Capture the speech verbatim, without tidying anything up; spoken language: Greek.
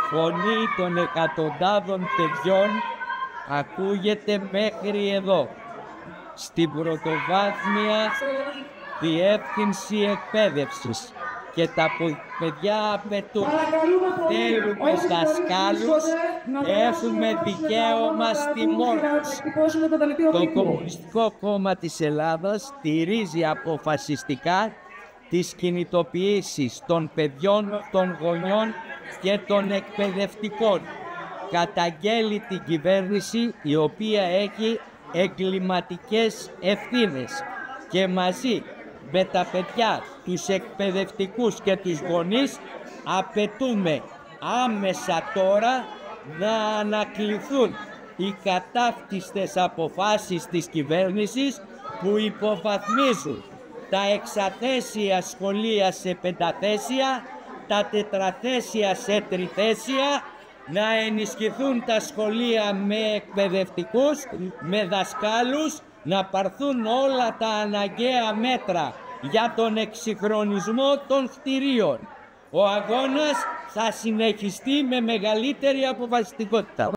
φωνή των εκατοντάδων παιδιών ακούγεται μέχρι εδώ, στην πρωτοβάθμια διεύθυνση εκπαίδευσης, και τα παιδιά απαιτούν. Θέλουμε δασκάλους, έχουμε δικαίωμα στη μόρφωση. Το Κομμουνιστικό Κόμμα της Ελλάδας στηρίζει αποφασιστικά τις κινητοποιήσεις των παιδιών, των γονιών και των εκπαιδευτικών. Καταγγέλει την κυβέρνηση, η οποία έχει εγκληματικές ευθύνες, και μαζί με τα παιδιά, τους εκπαιδευτικούς και τους γονείς απαιτούμε άμεσα τώρα να ανακληθούν οι κατάφτιστες αποφάσεις της κυβέρνησης που υποβαθμίζουν τα εξαθέσια σχολεία σε πενταθέσια, τα τετραθέσια σε τριθέσια, να ενισχυθούν τα σχολεία με εκπαιδευτικούς, με δασκάλους, να πάρθουν όλα τα αναγκαία μέτρα για τον εξυγχρονισμό των κτηρίων. Ο αγώνας θα συνεχιστεί με μεγαλύτερη αποφασιστικότητα.